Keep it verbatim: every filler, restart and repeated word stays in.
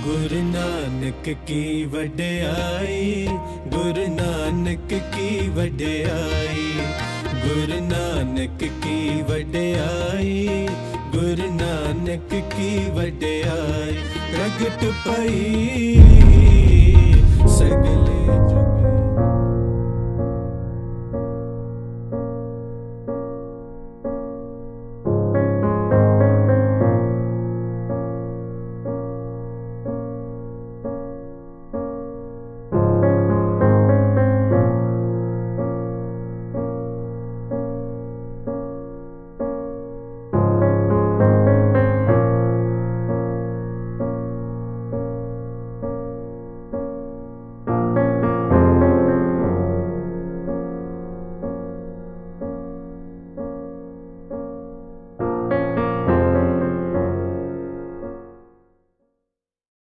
गुरु नानक की वड्याई, गुरु नानक की वड्याई, गुरु नानक की वड्याई, गुरु नानक की वड्याई। प्रगट पई सगले जुग।